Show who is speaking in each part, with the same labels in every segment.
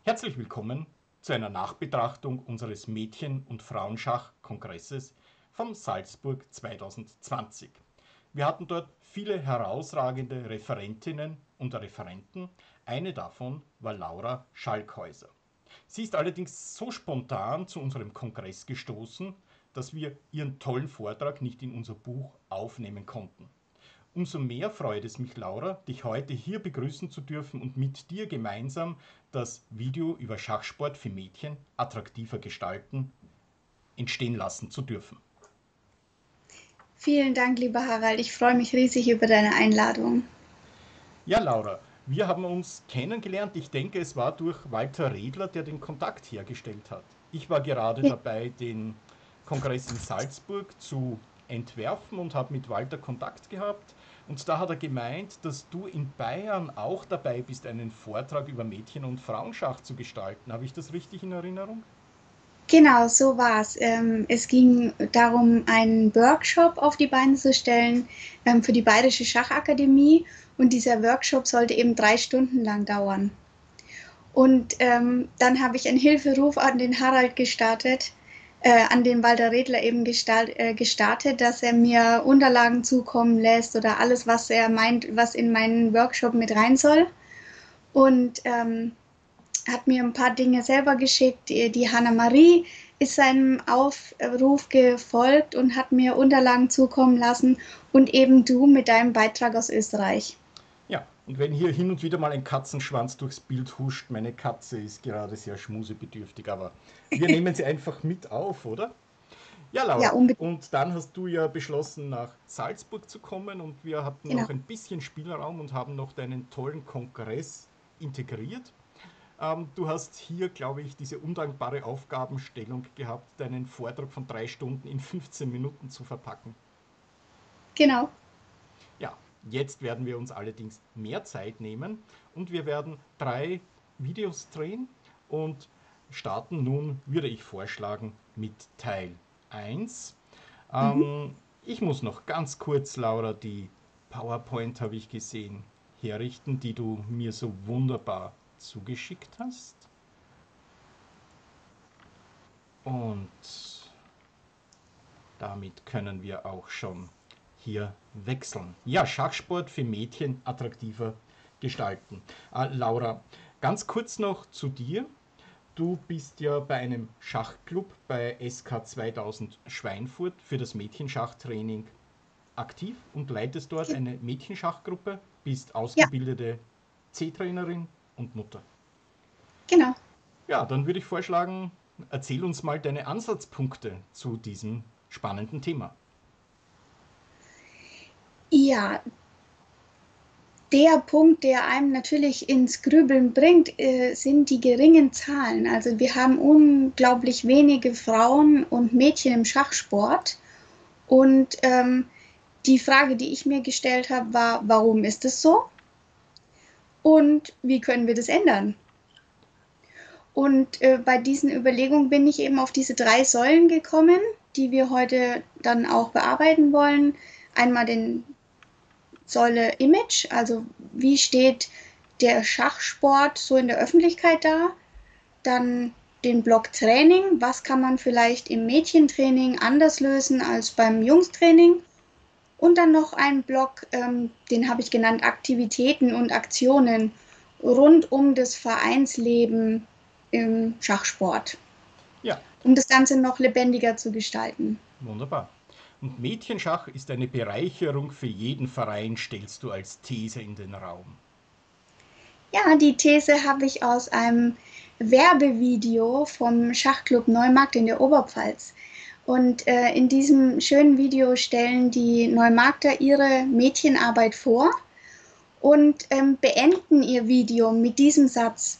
Speaker 1: Herzlich willkommen zu einer Nachbetrachtung unseres Mädchen- und Frauenschach-Kongresses von Salzburg 2020. Wir hatten dort viele herausragende Referentinnen und Referenten. Eine davon war Laura Schalkhäuser. Sie ist allerdings so spontan zu unserem Kongress gestoßen, dass wir ihren tollen Vortrag nicht in unser Buch aufnehmen konnten. Umso mehr freut es mich, Laura, dich heute hier begrüßen zu dürfen und mit dir gemeinsam das Video über Schachsport für Mädchen attraktiver gestalten entstehen lassen zu dürfen.
Speaker 2: Vielen Dank, lieber Harald. Ich freue mich riesig über deine Einladung.
Speaker 1: Ja, Laura, wir haben uns kennengelernt. Ich denke, es war durch Walter Redler, der den Kontakt hergestellt hat. Ich war gerade dabei, den Kongress in Salzburg zu entwerfen und habe mit Walter Kontakt gehabt. Und da hat er gemeint, dass du in Bayern auch dabei bist, einen Vortrag über Mädchen- und Frauenschach zu gestalten. Habe ich das richtig in Erinnerung?
Speaker 2: Genau, so war's. Es ging darum, einen Workshop auf die Beine zu stellen für die Bayerische Schachakademie. Und dieser Workshop sollte eben 3 Stunden lang dauern. Und dann habe ich einen Hilferuf an den Harald gestartet, an den Walter Redler eben gestartet, dass er mir Unterlagen zukommen lässt oder alles, was er meint, was in meinen Workshop mit rein soll. Und hat mir ein paar Dinge selber geschickt. Die Hanna-Marie ist seinem Aufruf gefolgt und hat mir Unterlagen zukommen lassen und eben du mit deinem Beitrag aus Österreich.
Speaker 1: Ja, und wenn hier hin und wieder mal ein Katzenschwanz durchs Bild huscht, meine Katze ist gerade sehr schmusebedürftig, aber wir nehmen sie einfach mit auf, oder? Ja,
Speaker 2: Ja,
Speaker 1: Laura,
Speaker 2: unbedingt.
Speaker 1: und dann hast du ja beschlossen, nach Salzburg zu kommen und wir hatten
Speaker 2: Genau.
Speaker 1: noch ein bisschen Spielraum und haben noch deinen tollen Kongress integriert. Du hast hier, glaube ich, diese undankbare Aufgabenstellung gehabt, deinen Vortrag von 3 Stunden in 15 Minuten zu verpacken.
Speaker 2: Genau.
Speaker 1: Ja, jetzt werden wir uns allerdings mehr Zeit nehmen und wir werden 3 Videos drehen und starten nun, würde ich vorschlagen, mit Teil 1.
Speaker 2: Mhm.
Speaker 1: Ich muss noch ganz kurz, Laura, die PowerPoint habe ich gesehen, herrichten, die du mir so wunderbar zugeschickt hast. Und damit können wir auch schon hier wechseln. Ja, Schachsport für Mädchen attraktiver gestalten. Laura, ganz kurz noch zu dir. Du bist ja bei einem Schachclub bei SK 2000 Schweinfurt für das Mädchenschachtraining aktiv und leitest dort eine Mädchenschachgruppe, bist
Speaker 2: Ja,
Speaker 1: ausgebildete C-Trainerin und Mutter.
Speaker 2: genau.
Speaker 1: Ja, dann würde ich vorschlagen, erzähl uns mal deine Ansatzpunkte zu diesem spannenden Thema.
Speaker 2: Ja, der Punkt, der einem natürlich ins Grübeln bringt, sind die geringen Zahlen. Also wir haben unglaublich wenige Frauen und Mädchen im Schachsport. Und die Frage, die ich mir gestellt habe, war, warum ist es so und wie können wir das ändern? Und bei diesen Überlegungen bin ich eben auf diese 3 Säulen gekommen, die wir heute dann auch bearbeiten wollen. Einmal den Säule Image, also wie steht der Schachsport so in der Öffentlichkeit da? Dann den Block Training, was kann man vielleicht im Mädchentraining anders lösen als beim Jungstraining? Und dann noch ein Block, den habe ich genannt Aktivitäten und Aktionen rund um das Vereinsleben im Schachsport,
Speaker 1: Ja,
Speaker 2: um das Ganze noch lebendiger zu gestalten.
Speaker 1: wunderbar. Und Mädchenschach ist eine Bereicherung für jeden Verein, stellst du als These in den Raum.
Speaker 2: Ja, die These habe ich aus einem Werbevideo vom Schachclub Neumarkt in der Oberpfalz. Und in diesem schönen Video stellen die Neumarkter ihre Mädchenarbeit vor und beenden ihr Video mit diesem Satz.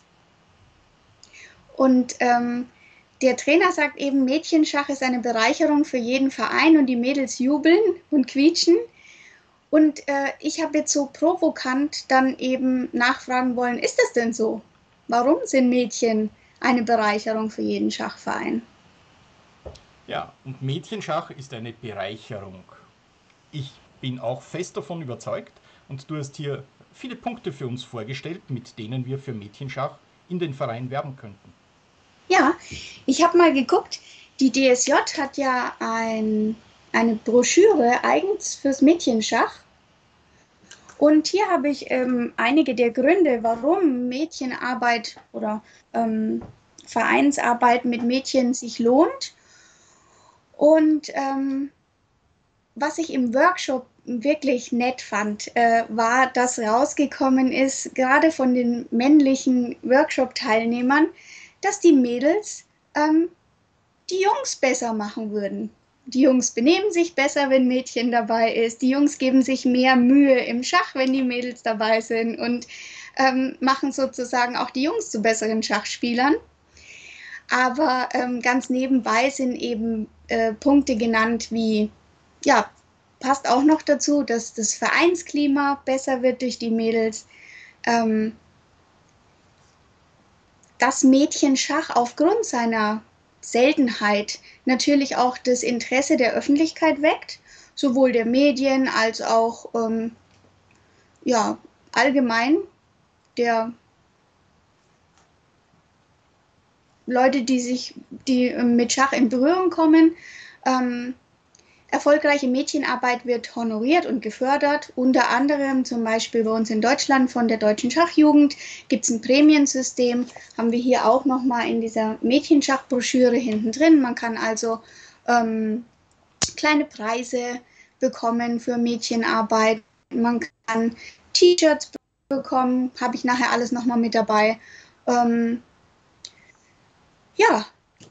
Speaker 2: Und der Trainer sagt eben, Mädchenschach ist eine Bereicherung für jeden Verein und die Mädels jubeln und quietschen. Und ich habe jetzt so provokant dann eben nachfragen wollen, ist das denn so? Warum sind Mädchen eine Bereicherung für jeden Schachverein?
Speaker 1: Ja, und Mädchenschach ist eine Bereicherung. Ich bin auch fest davon überzeugt und du hast hier viele Punkte für uns vorgestellt, mit denen wir für Mädchenschach in den Verein werben könnten?
Speaker 2: Ja, ich habe mal geguckt, die DSJ hat ja eine Broschüre eigens fürs Mädchenschach. Und hier habe ich einige der Gründe, warum Mädchenarbeit oder Vereinsarbeit mit Mädchen sich lohnt. Und was ich im Workshop wirklich nett fand, war, dass rausgekommen ist, gerade von den männlichen Workshop-Teilnehmern, dass die Mädels die Jungs besser machen würden. Die Jungs benehmen sich besser, wenn Mädchen dabei ist. Die Jungs geben sich mehr Mühe im Schach, wenn die Mädels dabei sind und machen sozusagen auch die Jungs zu besseren Schachspielern. Aber ganz nebenbei sind eben Punkte genannt wie, ja, passt auch noch dazu, dass das Vereinsklima besser wird durch die Mädels, dass Mädchenschach aufgrund seiner Seltenheit natürlich auch das Interesse der Öffentlichkeit weckt, sowohl der Medien als auch ja, allgemein der Leute, die mit Schach in Berührung kommen. Erfolgreiche Mädchenarbeit wird honoriert und gefördert. Unter anderem zum Beispiel bei uns in Deutschland von der Deutschen Schachjugend gibt es ein Prämiensystem. Haben wir hier auch nochmal in dieser Mädchenschachbroschüre hinten drin. Man kann also kleine Preise bekommen für Mädchenarbeit. Man kann T-Shirts bekommen. Habe ich nachher alles nochmal mit dabei. Ja,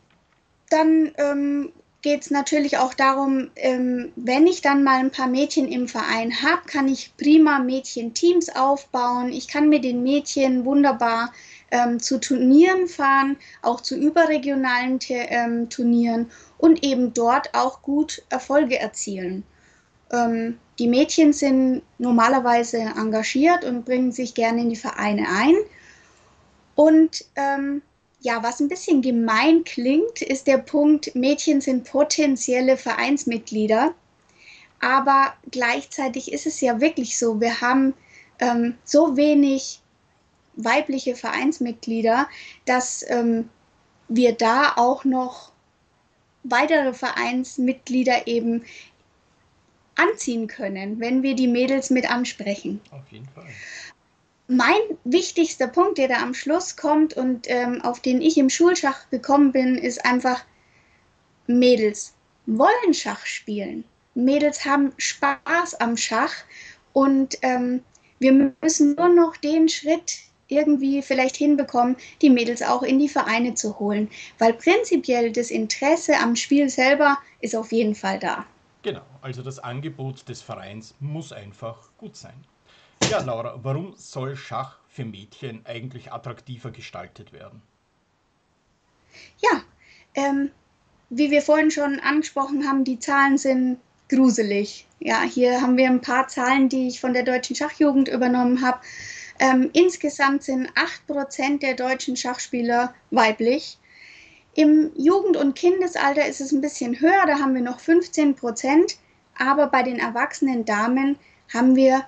Speaker 2: dann geht es natürlich auch darum, wenn ich dann mal ein paar Mädchen im Verein habe, kann ich prima Mädchenteams aufbauen. Ich kann mit den Mädchen wunderbar zu Turnieren fahren, auch zu überregionalen Turnieren und eben dort auch gut Erfolge erzielen. Die Mädchen sind normalerweise engagiert und bringen sich gerne in die Vereine ein. Und ja, was ein bisschen gemein klingt, ist der Punkt, Mädchen sind potenzielle Vereinsmitglieder, aber gleichzeitig ist es ja wirklich so, wir haben so wenig weibliche Vereinsmitglieder, dass wir da auch noch weitere Vereinsmitglieder eben anziehen können, wenn wir die Mädels mit ansprechen.
Speaker 1: Auf jeden Fall.
Speaker 2: Mein wichtigster Punkt, der da am Schluss kommt und auf den ich im Schulschach gekommen bin, ist einfach, Mädels wollen Schach spielen. Mädels haben Spaß am Schach und wir müssen nur noch den Schritt irgendwie vielleicht hinbekommen, die Mädels auch in die Vereine zu holen, weil prinzipiell das Interesse am Spiel selber ist auf jeden Fall da.
Speaker 1: Genau, also das Angebot des Vereins muss einfach gut sein. Ja, Laura, warum soll Schach für Mädchen eigentlich attraktiver gestaltet werden?
Speaker 2: Ja, wie wir vorhin schon angesprochen haben, die Zahlen sind gruselig. Ja, hier haben wir ein paar Zahlen, die ich von der Deutschen Schachjugend übernommen habe. Insgesamt sind 8% der deutschen Schachspieler weiblich. Im Jugend- und Kindesalter ist es ein bisschen höher, da haben wir noch 15%, aber bei den erwachsenen Damen haben wir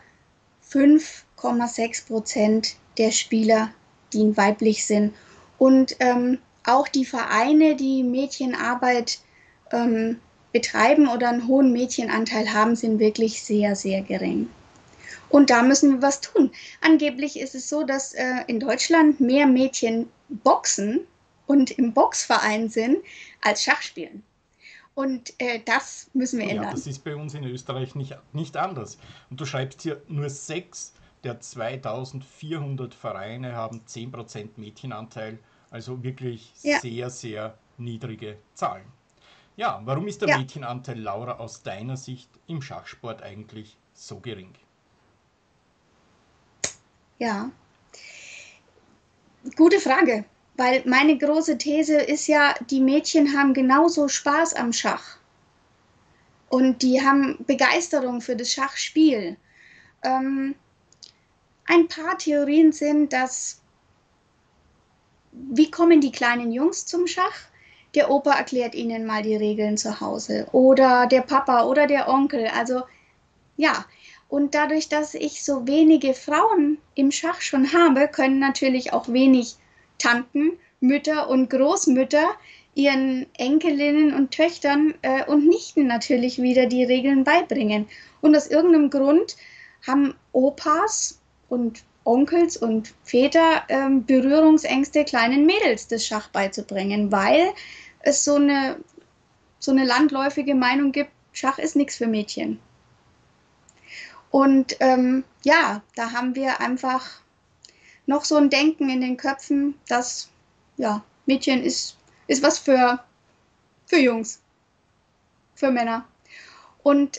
Speaker 2: 5,6% der Spieler, die weiblich sind. Und auch die Vereine, die Mädchenarbeit betreiben oder einen hohen Mädchenanteil haben, sind wirklich sehr, sehr gering. Und da müssen wir was tun. Angeblich ist es so, dass in Deutschland mehr Mädchen boxen und im Boxverein sind als Schachspielen. Und das müssen wir
Speaker 1: Ja,
Speaker 2: ändern.
Speaker 1: das ist bei uns in Österreich nicht anders. Und du schreibst hier, nur 6 der 2400 Vereine haben 10% Mädchenanteil, also wirklich
Speaker 2: Ja,
Speaker 1: sehr, sehr niedrige Zahlen. Ja, warum ist der
Speaker 2: ja,
Speaker 1: Mädchenanteil, Laura, aus deiner Sicht im Schachsport eigentlich so gering?
Speaker 2: ja. Gute Frage, weil meine große These ist ja, die Mädchen haben genauso Spaß am Schach und die haben Begeisterung für das Schachspiel. Ähm, ein paar Theorien sind, dass, wie kommen die kleinen Jungs zum Schach? Der Opa erklärt ihnen mal die Regeln zu Hause oder der Papa oder der Onkel. Also ja, und dadurch, dass ich so wenige Frauen im Schach schon habe, können natürlich auch wenig Tanten, Mütter und Großmütter ihren Enkelinnen und Töchtern und Nichten natürlich wieder die Regeln beibringen. Und aus irgendeinem Grund haben Opas und Onkels und Väter Berührungsängste, kleinen Mädels das Schach beizubringen, weil es so eine landläufige Meinung gibt, Schach ist nichts für Mädchen. Und ja, da haben wir einfach noch so ein Denken in den Köpfen, dass ja, Mädchen ist was für Jungs, für Männer. Und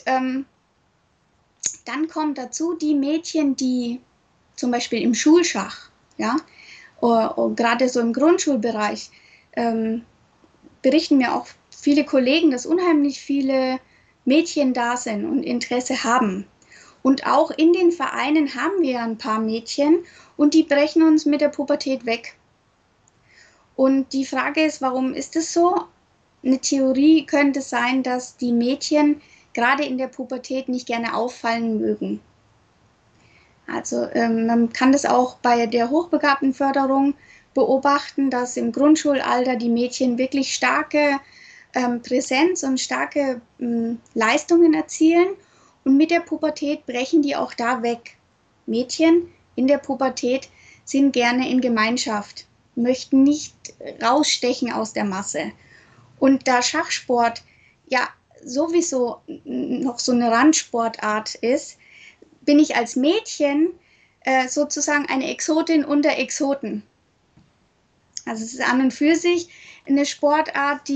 Speaker 2: dann kommt dazu die Mädchen, die zum Beispiel im Schulschach, ja, oder gerade so im Grundschulbereich, berichten mir auch viele Kollegen, dass unheimlich viele Mädchen da sind und Interesse haben. Und auch in den Vereinen haben wir ein paar Mädchen und die brechen uns mit der Pubertät weg. Und die Frage ist, warum ist es so? Eine Theorie könnte sein, dass die Mädchen gerade in der Pubertät nicht gerne auffallen mögen. Also man kann das auch bei der Hochbegabtenförderung beobachten, dass im Grundschulalter die Mädchen wirklich starke Präsenz und starke Leistungen erzielen und mit der Pubertät brechen die auch da weg. Mädchen in der Pubertät sind gerne in Gemeinschaft, möchten nicht rausstechen aus der Masse. Und da Schachsport ja sowieso noch so eine Randsportart ist, bin ich als Mädchen sozusagen eine Exotin unter Exoten. Also es ist an und für sich eine Sportart,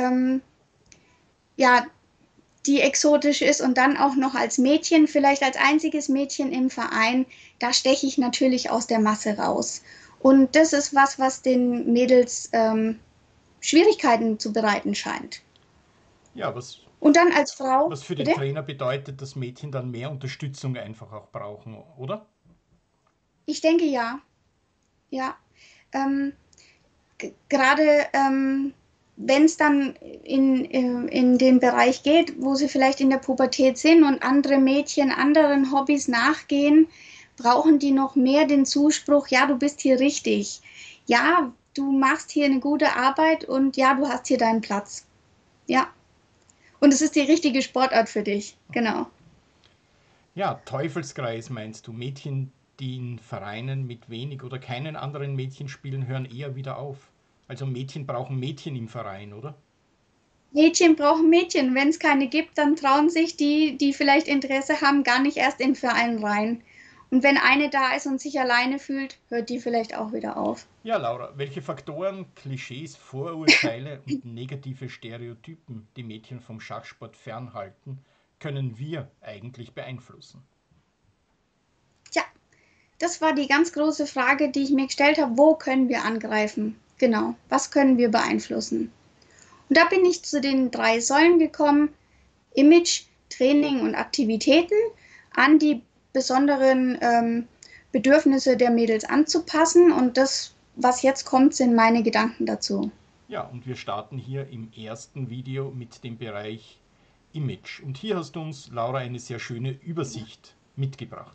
Speaker 2: ja, die exotisch ist und dann auch noch als Mädchen, vielleicht als einziges Mädchen im Verein, da steche ich natürlich aus der Masse raus. Und das ist was den Mädels Schwierigkeiten zu bereiten scheint.
Speaker 1: Ja,
Speaker 2: Und dann als Frau,
Speaker 1: was für den
Speaker 2: bitte?
Speaker 1: Trainer bedeutet, dass Mädchen dann mehr Unterstützung einfach auch brauchen, oder?
Speaker 2: Ich denke ja, ja. Ähm, Gerade wenn es dann in den Bereich geht, wo sie vielleicht in der Pubertät sind und andere Mädchen anderen Hobbys nachgehen, brauchen die noch mehr den Zuspruch, ja, du bist hier richtig. Ja, du machst hier eine gute Arbeit und ja, du hast hier deinen Platz. Ja. Und es ist die richtige Sportart für dich. Genau.
Speaker 1: Ja, Teufelskreis meinst du? Mädchen, die in Vereinen mit wenig oder keinen anderen Mädchen spielen, hören eher wieder auf. Also Mädchen brauchen Mädchen im Verein, oder?
Speaker 2: Mädchen brauchen Mädchen. Wenn es keine gibt, dann trauen sich die, die vielleicht Interesse haben, gar nicht erst in den Verein rein. Und wenn eine da ist und sich alleine fühlt, hört die vielleicht auch wieder auf.
Speaker 1: Ja, Laura, welche Faktoren, Klischees, Vorurteile und negative Stereotypen die Mädchen vom Schachsport fernhalten, können wir eigentlich beeinflussen?
Speaker 2: Tja, das war die ganz große Frage, die ich mir gestellt habe. Wo können wir angreifen? Genau, was können wir beeinflussen? Und da bin ich zu den 3 Säulen gekommen. Image, Training und Aktivitäten an die besonderen Bedürfnisse der Mädels anzupassen. Und das, was jetzt kommt, sind meine Gedanken dazu.
Speaker 1: Ja, und wir starten hier im ersten Video mit dem Bereich Image. Und hier hast du uns, Laura, eine sehr schöne Übersicht mitgebracht.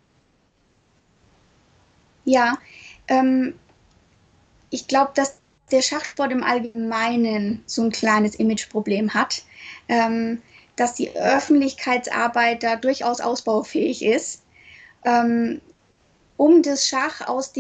Speaker 2: Ja, ich glaube, dass der Schachsport im Allgemeinen so ein kleines Imageproblem hat, dass die Öffentlichkeitsarbeit da durchaus ausbaufähig ist, ähm, um das Schach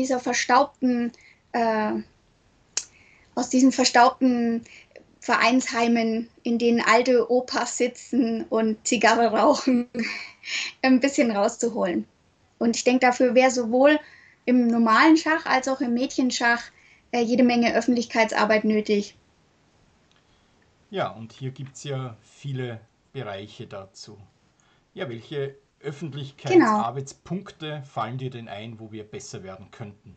Speaker 2: äh, aus diesen verstaubten Vereinsheimen, in denen alte Opas sitzen und Zigarre rauchen, ein bisschen rauszuholen. Und ich denke, dafür wäre sowohl im normalen Schach als auch im Mädchenschach jede Menge Öffentlichkeitsarbeit nötig.
Speaker 1: Ja, und hier gibt es ja viele Bereiche dazu. Ja, welche
Speaker 2: Genau.
Speaker 1: Öffentlichkeitsarbeitspunkte fallen dir denn ein, wo wir besser werden könnten?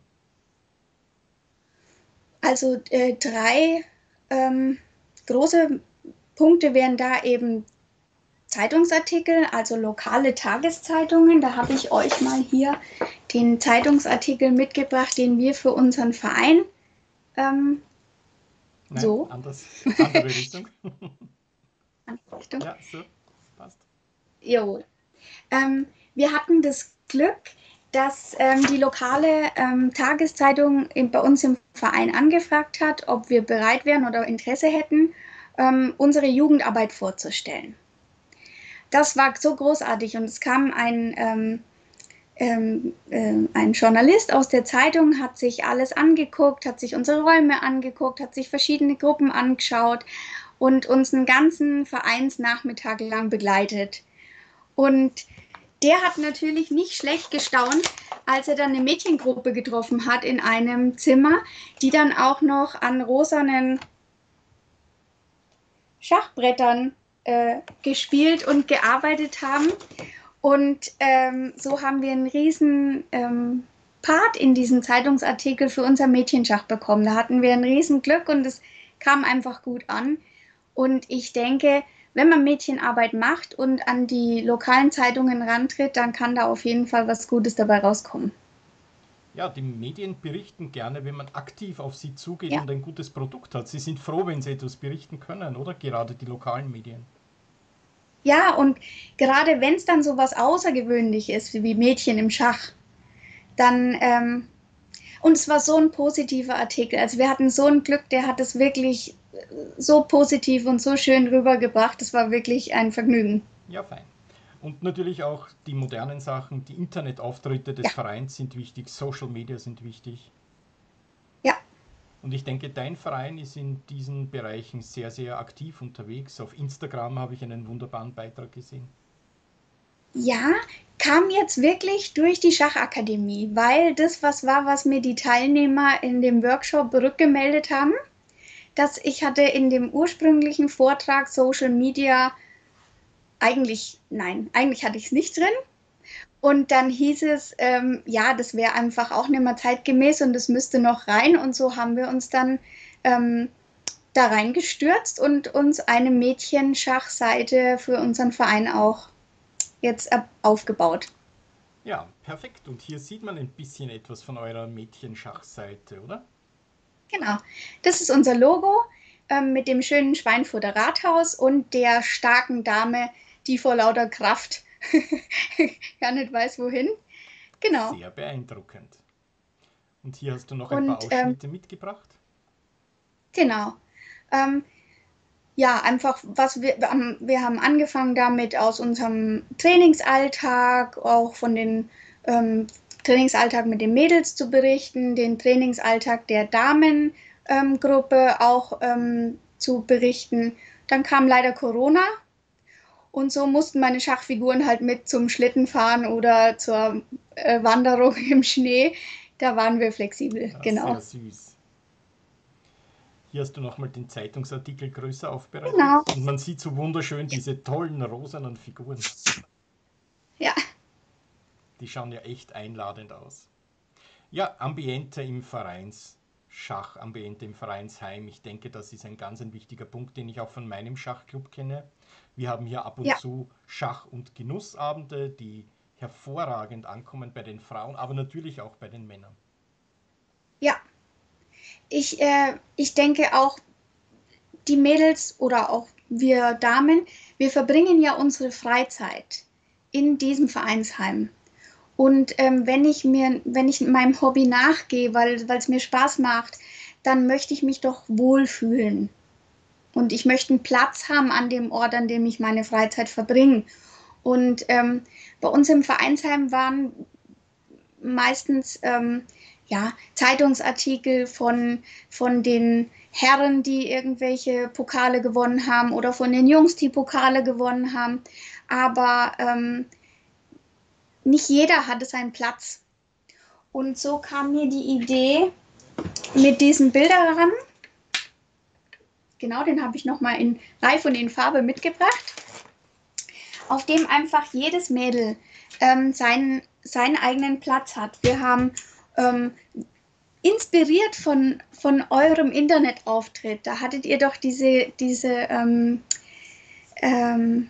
Speaker 2: Also 3 große Punkte wären da eben Zeitungsartikel, also lokale Tageszeitungen. Da habe ich euch mal hier den Zeitungsartikel mitgebracht, den wir für unseren Verein ähm,
Speaker 1: Nein,
Speaker 2: so.
Speaker 1: anders, andere Richtung.
Speaker 2: Achtung.
Speaker 1: Ja, so, passt.
Speaker 2: Jo. Wir hatten das Glück, dass die lokale Tageszeitung bei uns im Verein angefragt hat, ob wir bereit wären oder Interesse hätten, unsere Jugendarbeit vorzustellen. Das war so großartig und es kam ein Journalist aus der Zeitung, hat sich alles angeguckt, hat sich unsere Räume angeguckt, hat sich verschiedene Gruppen angeschaut und uns einen ganzen Vereinsnachmittag lang begleitet. Und der hat natürlich nicht schlecht gestaunt, als er dann eine Mädchengruppe getroffen hat in einem Zimmer, die dann auch noch an rosanen Schachbrettern gespielt und gearbeitet haben. Und so haben wir einen riesen Part in diesem Zeitungsartikel für unser Mädchenschach bekommen. Da hatten wir ein riesen Glück und es kam einfach gut an. Und ich denke, wenn man Mädchenarbeit macht und an die lokalen Zeitungen rantritt, dann kann da auf jeden Fall was Gutes dabei rauskommen.
Speaker 1: Ja, die Medien berichten gerne, wenn man aktiv auf sie zugeht
Speaker 2: Ja.
Speaker 1: und ein gutes Produkt hat. Sie sind froh, wenn sie etwas berichten können, oder? Gerade die lokalen Medien.
Speaker 2: Ja, und gerade wenn es dann so was außergewöhnlich ist, wie Mädchen im Schach, dann, und es war so ein positiver Artikel. Also wir hatten so ein Glück, der hat es wirklich so positiv und so schön rübergebracht. Es war wirklich ein Vergnügen.
Speaker 1: Ja, fein. Und natürlich auch die modernen Sachen, die Internetauftritte des
Speaker 2: Ja,
Speaker 1: Vereins sind wichtig, Social Media sind wichtig.
Speaker 2: ja,
Speaker 1: Und ich denke, dein Verein ist in diesen Bereichen sehr, sehr aktiv unterwegs. Auf Instagram habe ich einen wunderbaren Beitrag gesehen.
Speaker 2: ja, kam jetzt wirklich durch die Schachakademie, weil das was war, was mir die Teilnehmer in dem Workshop rückgemeldet haben, dass ich hatte in dem ursprünglichen Vortrag Social Media eigentlich hatte ich es nicht drin. Und dann hieß es, ja, das wäre einfach auch nicht mehr zeitgemäß und das müsste noch rein. Und so haben wir uns dann ähm, da reingestürzt und uns eine Mädchenschachseite für unseren Verein auch jetzt aufgebaut.
Speaker 1: Ja, perfekt. Und hier sieht man ein bisschen etwas von eurer Mädchenschachseite, oder?
Speaker 2: Genau, das ist unser Logo mit dem schönen Schweinfurter Rathaus und der starken Dame, die vor lauter Kraft gar nicht weiß, wohin. Genau.
Speaker 1: Sehr beeindruckend. Und hier hast du noch ein paar
Speaker 2: Und
Speaker 1: Ausschnitte mitgebracht.
Speaker 2: genau. Ähm, ja, einfach, wir haben angefangen damit aus unserem Trainingsalltag, auch von den Trainingsalltag mit den Mädels zu berichten, den Trainingsalltag der Damengruppe auch zu berichten. Dann kam leider Corona und so mussten meine Schachfiguren halt mit zum Schlittenfahren oder zur Wanderung im Schnee. Da waren wir flexibel,
Speaker 1: Ja,
Speaker 2: genau.
Speaker 1: sehr süß. Hier hast du nochmal den Zeitungsartikel größer aufbereitet.
Speaker 2: Genau,
Speaker 1: Und man sieht so wunderschön diese tollen rosanen Figuren.
Speaker 2: ja,
Speaker 1: Die schauen ja echt einladend aus. Ja, Ambiente im Vereinsschach, Ambiente im Vereinsheim. Ich denke, das ist ein wichtiger Punkt, den ich auch von meinem Schachclub kenne. Wir haben hier ab und
Speaker 2: ja,
Speaker 1: zu Schach- und Genussabende, die hervorragend ankommen bei den Frauen, aber natürlich auch bei den Männern.
Speaker 2: ja. Ich denke auch, die Mädels oder auch wir Damen, wir verbringen ja unsere Freizeit in diesem Vereinsheim. Und wenn ich meinem Hobby nachgehe, weil es mir Spaß macht, dann möchte ich mich doch wohlfühlen. Und ich möchte einen Platz haben an dem Ort, an dem ich meine Freizeit verbringe. Und bei uns im Vereinsheim waren meistens ja, Zeitungsartikel von den Herren, die irgendwelche Pokale gewonnen haben oder von den Jungs, die Pokale gewonnen haben. Aber nicht jeder hatte seinen Platz. Und so kam mir die Idee mit diesen Bildern. Genau, den habe ich nochmal in Reif und in Farbe mitgebracht, auf dem einfach jedes Mädel seinen eigenen Platz hat. Wir haben inspiriert von eurem Internetauftritt, da hattet ihr doch ähm,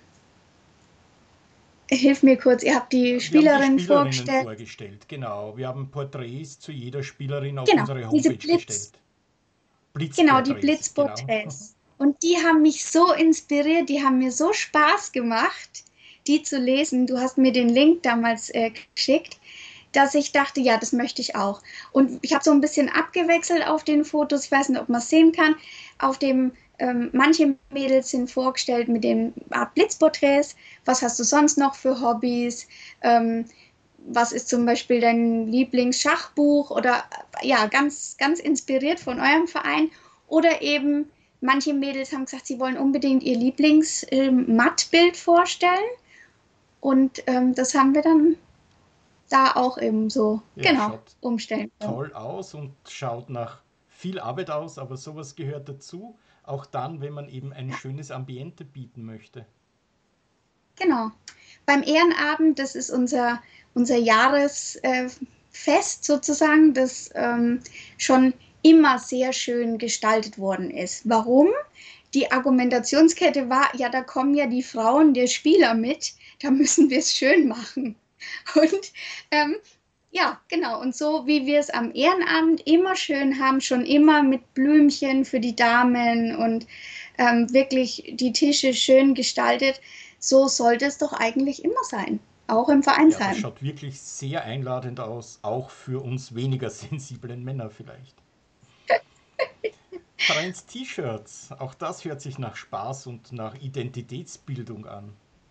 Speaker 2: hilf mir kurz, ihr habt die
Speaker 1: Wir haben die
Speaker 2: Spielerin
Speaker 1: Spielerinnen
Speaker 2: vorgestellt.
Speaker 1: vorgestellt, genau. Wir haben Porträts zu jeder Spielerin auf
Speaker 2: Genau,
Speaker 1: unsere
Speaker 2: diese
Speaker 1: Homepage gestellt.
Speaker 2: genau, die
Speaker 1: Blitzporträts, genau.
Speaker 2: Blitzporträts. Und die haben mich so inspiriert, die haben mir so Spaß gemacht, die zu lesen. Du hast mir den Link damals geschickt. dass ich dachte, ja, das möchte ich auch. Und ich habe so ein bisschen abgewechselt auf den Fotos, ich weiß nicht, ob man es sehen kann, auf dem manche Mädels sind vorgestellt mit den Art Blitzporträts. Was hast du sonst noch für Hobbys? Was ist zum Beispiel dein Lieblingsschachbuch? Oder ja, ganz, ganz inspiriert von eurem Verein. Oder eben, manche Mädels haben gesagt, sie wollen unbedingt ihr Lieblings-Mattbild vorstellen. Und das haben wir dann da auch eben so,
Speaker 1: Ja,
Speaker 2: genau,
Speaker 1: schaut
Speaker 2: umstellen können.
Speaker 1: toll aus und schaut nach viel Arbeit aus, aber sowas gehört dazu. Auch dann, wenn man eben ein schönes Ambiente bieten möchte.
Speaker 2: Genau. Beim Ehrenabend, das ist unser Jahresfest sozusagen, das schon immer sehr schön gestaltet worden ist. Warum? Die Argumentationskette war, ja, da kommen ja die Frauen der Spieler mit, da müssen wir es schön machen. Und ähm, ja, genau. Und so wie wir es am Ehrenabend immer schön haben, schon immer mit Blümchen für die Damen und wirklich die Tische schön gestaltet, so sollte es doch eigentlich immer sein. Auch im
Speaker 1: Ja, das
Speaker 2: Vereinsheim.
Speaker 1: schaut wirklich sehr einladend aus, auch für uns weniger sensiblen Männer vielleicht. Vereins-T-Shirts, auch das hört sich nach Spaß und nach Identitätsbildung an.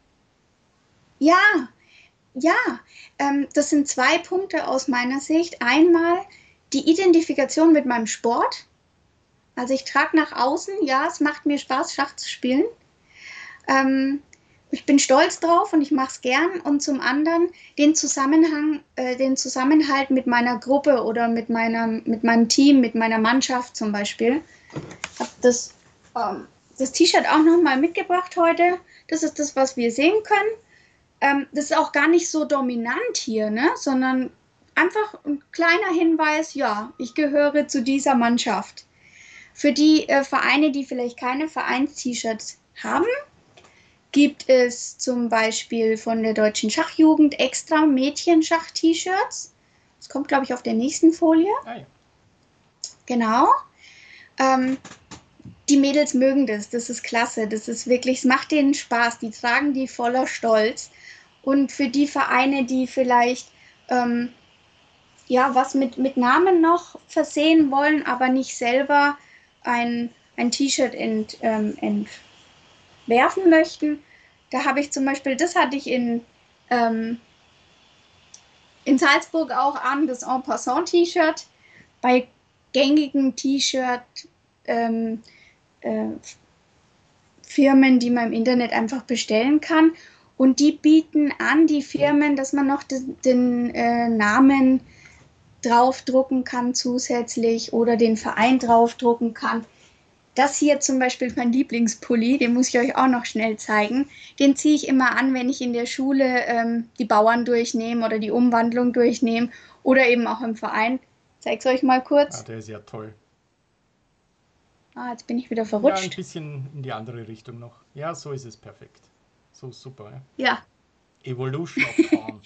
Speaker 2: Ja, ja, das sind zwei Punkte aus meiner Sicht. Einmal die Identifikation mit meinem Sport. Also ich trage nach außen, ja, es macht mir Spaß, Schach zu spielen. Ähm, Ich bin stolz drauf und ich mache es gern. Und zum anderen den Zusammenhang, den Zusammenhalt mit meiner Gruppe oder mit meinem Team, mit meiner Mannschaft zum Beispiel. Ich habe das T-Shirt auch nochmal mitgebracht heute. Das ist das, was wir sehen können. Das ist auch gar nicht so dominant hier, ne? Sondern einfach ein kleiner Hinweis, ja, ich gehöre zu dieser Mannschaft. Für die Vereine, die vielleicht keine Vereins-T-Shirts haben, gibt es zum Beispiel von der Deutschen Schachjugend extra Mädchenschach-T-Shirts. Das kommt, glaube ich, auf der nächsten Folie.
Speaker 1: Ah ja,
Speaker 2: Genau. Ähm, Die Mädels mögen das. Das ist klasse. Das ist wirklich, es macht denen Spaß. Die tragen die voller Stolz. Und für die Vereine, die vielleicht ja, was mit Namen noch versehen wollen, aber nicht selber ein T-Shirt entwerfen möchten. Da habe ich zum Beispiel, das hatte ich ähm, in Salzburg auch an, das En Passant-T-Shirt. Bei gängigen T-Shirt ähm, äh, Firmen, die man im Internet einfach bestellen kann. Und die bieten an, die Firmen, dass man noch den Namen draufdrucken kann zusätzlich oder den Verein draufdrucken kann. Das hier zum Beispiel ist mein Lieblingspulli, den muss ich euch auch noch schnell zeigen. Den ziehe ich immer an, wenn ich in der Schule die Bauern durchnehme oder die Umwandlung durchnehme oder eben auch im Verein. Ich zeige es euch mal
Speaker 1: ah,
Speaker 2: kurz.
Speaker 1: der ist ja toll.
Speaker 2: Ah, jetzt bin ich wieder
Speaker 1: Ja, ein
Speaker 2: verrutscht.
Speaker 1: bisschen in die andere Richtung noch. Ja, so ist es perfekt. So super. Ja.
Speaker 2: Ja,
Speaker 1: Evolution of Pawn.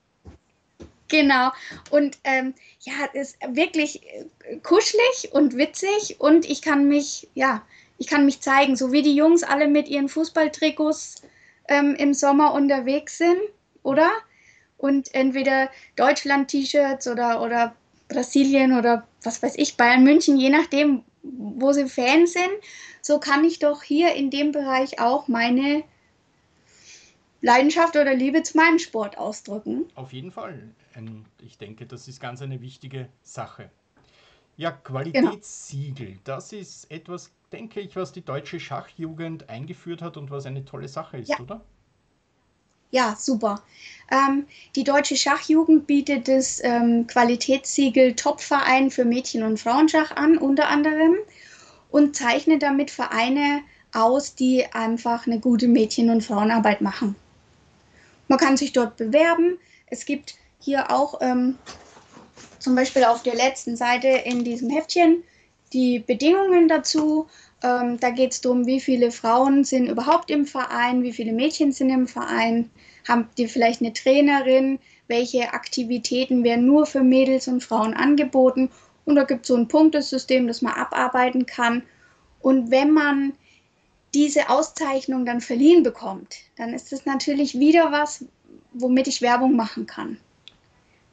Speaker 2: genau. Und ja, es ist wirklich kuschelig und witzig und ich kann mich, ja, ich kann mich zeigen, so wie die Jungs alle mit ihren Fußballtrikots im Sommer unterwegs sind, oder? Und entweder Deutschland-T-Shirts oder Brasilien oder was weiß ich, Bayern München, je nachdem, wo sie Fans sind, so kann ich doch hier in dem Bereich auch meine Leidenschaft oder Liebe zu meinem Sport ausdrücken.
Speaker 1: Auf jeden Fall. Ich denke, das ist ganz eine wichtige Sache. Ja,
Speaker 2: Genau.
Speaker 1: Qualitätssiegel, das ist etwas, denke ich, was die deutsche Schachjugend eingeführt hat und was eine tolle Sache
Speaker 2: Ja.
Speaker 1: ist, oder?
Speaker 2: Ja, super. Die Deutsche Schachjugend bietet das Qualitätssiegel Top-Verein für Mädchen- und Frauenschach an, unter anderem, und zeichnet damit Vereine aus, die einfach eine gute Mädchen- und Frauenarbeit machen. Man kann sich dort bewerben. Es gibt hier auch zum Beispiel auf der letzten Seite in diesem Heftchen die Bedingungen dazu. Da geht es darum, wie viele Frauen sind überhaupt im Verein, wie viele Mädchen sind im Verein, haben die vielleicht eine Trainerin, welche Aktivitäten werden nur für Mädels und Frauen angeboten. Und da gibt es so ein Punktesystem, das man abarbeiten kann. Und wenn man diese Auszeichnung dann verliehen bekommt, dann ist es natürlich wieder was, womit ich Werbung machen kann.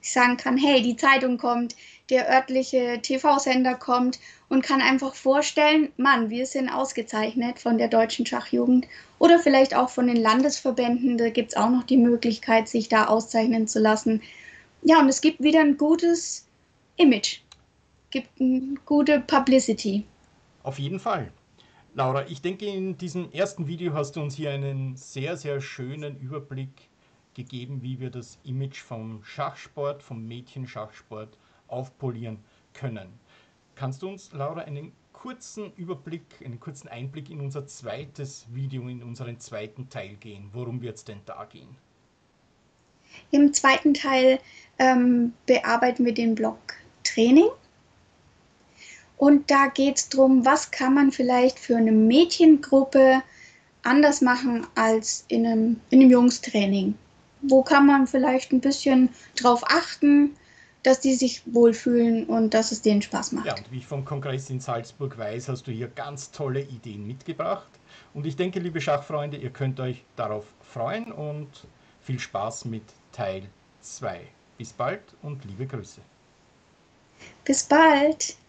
Speaker 2: ich sagen kann, hey, die Zeitung kommt, der örtliche TV-Sender kommt und kann einfach vorstellen, Mann, wir sind ausgezeichnet von der deutschen Schachjugend oder vielleicht auch von den Landesverbänden. Da gibt es auch noch die Möglichkeit, sich da auszeichnen zu lassen. Ja, und es gibt wieder ein gutes Image, gibt eine gute Publicity.
Speaker 1: Auf jeden Fall. Laura, ich denke, in diesem ersten Video hast du uns hier einen sehr, sehr schönen Überblick gegeben, wie wir das Image vom Schachsport, vom Mädchenschachsport aufpolieren können. Kannst du uns, Laura, einen kurzen Überblick, einen kurzen Einblick in unser zweites Video, in unseren zweiten Teil gehen? Worum wird es denn da gehen?
Speaker 2: Im zweiten Teil bearbeiten wir den Block Training. Und da geht es darum, was kann man vielleicht für eine Mädchengruppe anders machen als in einem Jungstraining. Wo kann man vielleicht ein bisschen drauf achten, dass die sich wohlfühlen und dass es denen Spaß
Speaker 1: Ja,
Speaker 2: macht.
Speaker 1: und wie ich vom Kongress in Salzburg weiß, hast du hier ganz tolle Ideen mitgebracht. Und ich denke, liebe Schachfreunde, ihr könnt euch darauf freuen und viel Spaß mit Teil 2. Bis bald und liebe Grüße.
Speaker 2: Bis bald!